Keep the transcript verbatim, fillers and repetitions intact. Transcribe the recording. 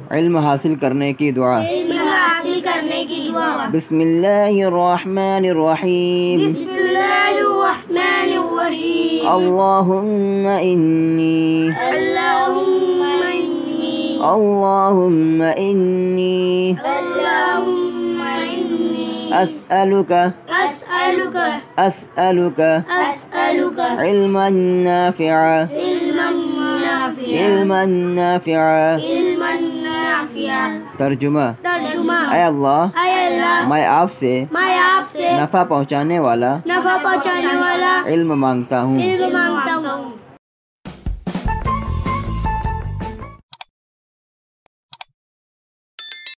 इल्म हासिल करने की दुआ। इल्म हासिल करने की दुआ। बिस्मिल्लाहिर्रहमानिर्रहीम। बिस्मिल्लाहिर्रहमानिर्रहीम। अल्लाहुम्मा इन्नी अल्लाहुम्मा इन्नी अल्लाहुम्मा इन्नी अल्लाहुम्मा इन्नी अस्अलुका अस्अलुका अस्अलुका अस्अलुका इल्मन नाफिआ इल्मन नाफिआ इल्मन नाफिआ। इल्मन नाफिआ। तर्जुमा। तर्जुमा। ऐ अल्लाह, ऐ अल्लाह, मैं आपसे मैं आपसे नफ़ा पहुँचाने वाला नफा पहुंचाने वाला इल्म मांगता हूँ। इल्म मांगता हूँ।